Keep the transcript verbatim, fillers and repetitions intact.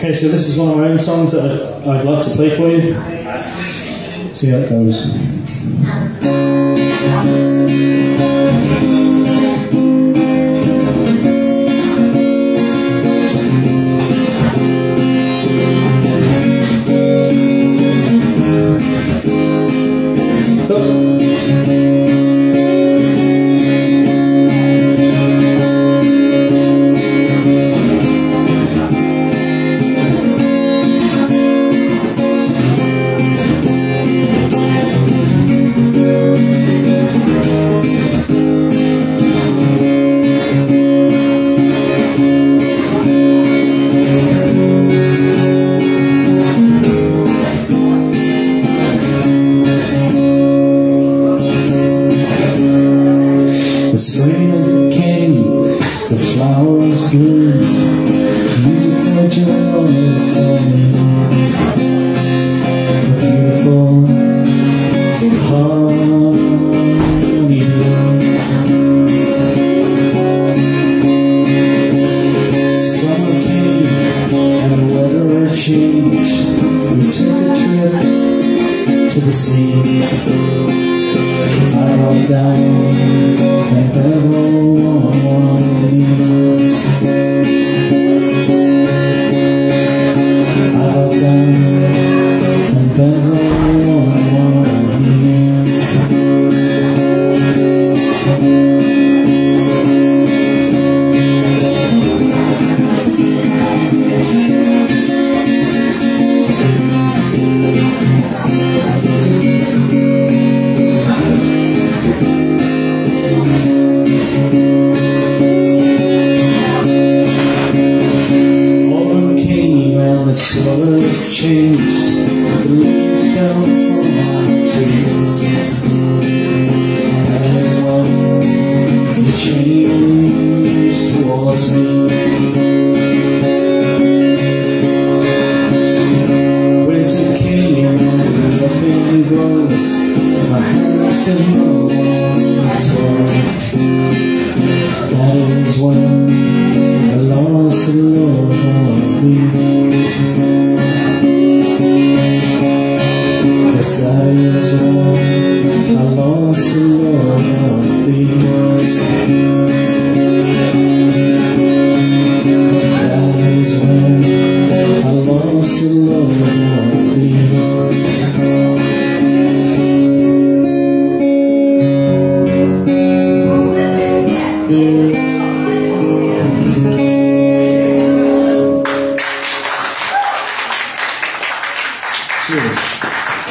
Okay, so this is one of my own songs that I'd, I'd like to play for you. See how it goes. The spring came, the flowers bloomed, you declared your love for me. Beautiful honeymoon. Summer came and the weather changed. We took a trip to the sea. I rolled down and bevel on me. I rolled down and bevel on me. The colors changed, the leaves fell from my trees. That is when you changed towards me. Winter came and nothing grows. My hands been torn. That is when I lost the love of me. Yes, that is when I lost the love of thee. That is when I lost the love of thee. Cheers.